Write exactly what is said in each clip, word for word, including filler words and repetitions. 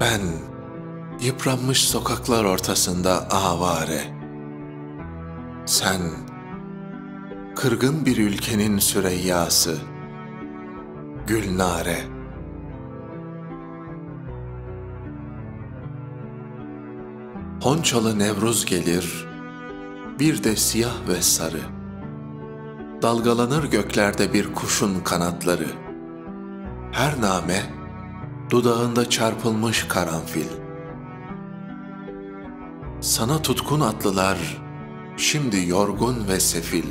Ben yıpranmış sokaklar ortasında avare. Sen kırgın bir ülkenin süreyyası, Gülnare. Honçalı Nevruz gelir, bir de siyah ve sarı. Dalgalanır göklerde bir kuşun kanatları. Her name dudağında çarpılmış karanfil. Sana tutkun atlılar şimdi yorgun ve sefil.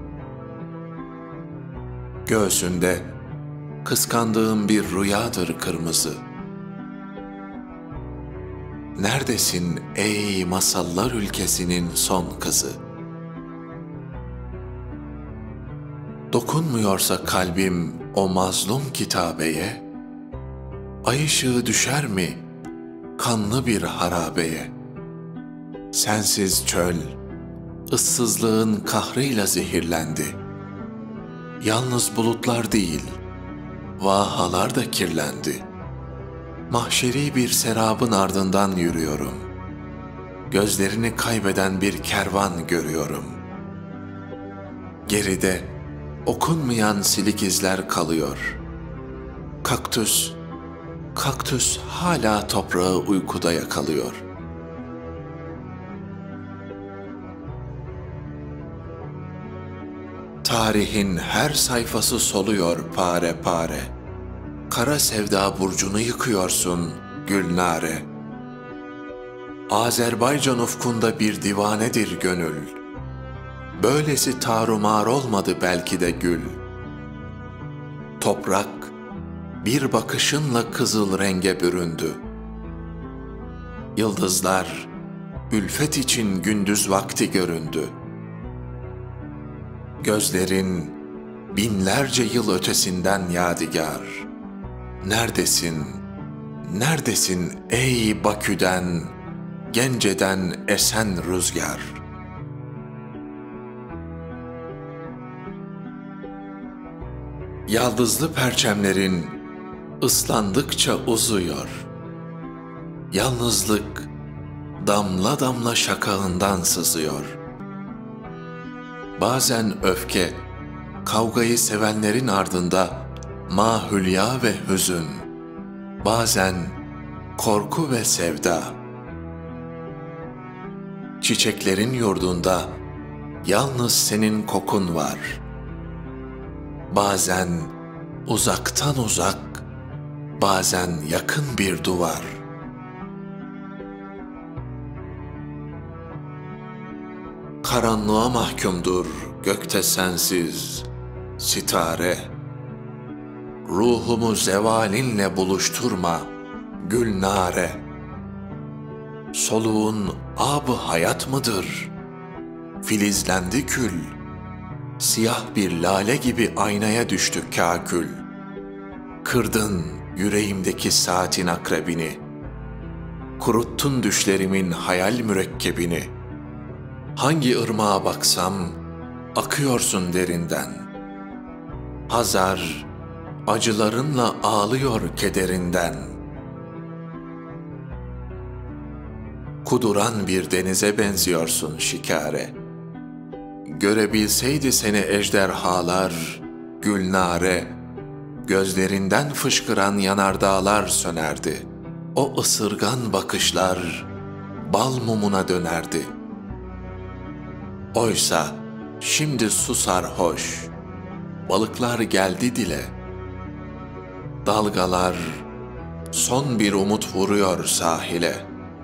Göğsünde kıskandığım bir rüyadır kırmızı. Neredesin ey masallar ülkesinin son kızı? Dokunmuyorsa kalbim o mazlum kitabeye, ay ışığı düşer mi kanlı bir harabeye? Sensiz çöl, ıssızlığın kahrıyla zehirlendi. Yalnız bulutlar değil, vahalar da kirlendi. Mahşeri bir serabın ardından yürüyorum. Gözlerini kaybeden bir kervan görüyorum. Geride okunmayan silik izler kalıyor. Kaktüs, kaktüs hala toprağı uykuda yakalıyor. Tarihin her sayfası soluyor pare pare. Kara sevda burcunu yıkıyorsun Gülnare. Azerbaycan ufkunda bir divanedir gönül. Böylesi tarumar olmadı belki de gül. Toprak bir bakışınla kızıl renge büründü. Yıldızlar ülfet için gündüz vakti göründü. Gözlerin binlerce yıl ötesinden yadigar. Neredesin, neredesin ey Bakü'den, Gence'den esen rüzgar? Yaldızlı perçemlerin ıslandıkça uzuyor. Yalnızlık damla damla şakağından sızıyor. Bazen öfke, kavgayı sevenlerin ardında mahülya ve hüzün, bazen korku ve sevda. Çiçeklerin yurdunda yalnız senin kokun var. Bazen uzaktan uzak, bazen yakın bir duvar. Karanlığa mahkumdur gökte sensiz sitare. Ruhumu zevalinle buluşturma Gülnare. Soluğun ab-ı hayat mıdır? Filizlendi kül. Siyah bir lale gibi aynaya düştü kâkül. Kırdın yüreğimdeki saatin akrebini. Kuruttun düşlerimin hayal mürekkebini. Hangi ırmağa baksam akıyorsun derinden. Hazar acılarınla ağlıyor kederinden. Kuduran bir denize benziyorsun şikare. Görebilseydi seni ejderhalar Gülnare, gözlerinden fışkıran yanardağlar sönerdi. O ısırgan bakışlar bal mumuna dönerdi. Oysa şimdi su sarhoş, balıklar geldi dile. Dalgalar son bir umut vuruyor sahile.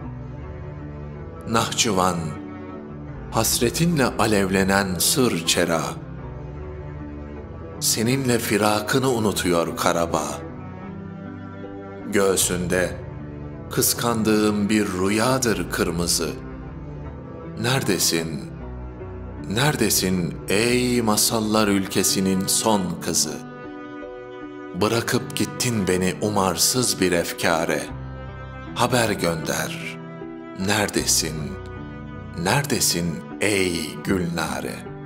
Nahçıvan, hasretinle alevlenen sır çera. Seninle firakını unutuyor Karabağ. Göğsünde kıskandığım bir rüyadır kırmızı. Neredesin, neredesin ey masallar ülkesinin son kızı? Bırakıp gittin beni umarsız bir efkâre. Haber gönder, neredesin, neredesin ey Gülnare?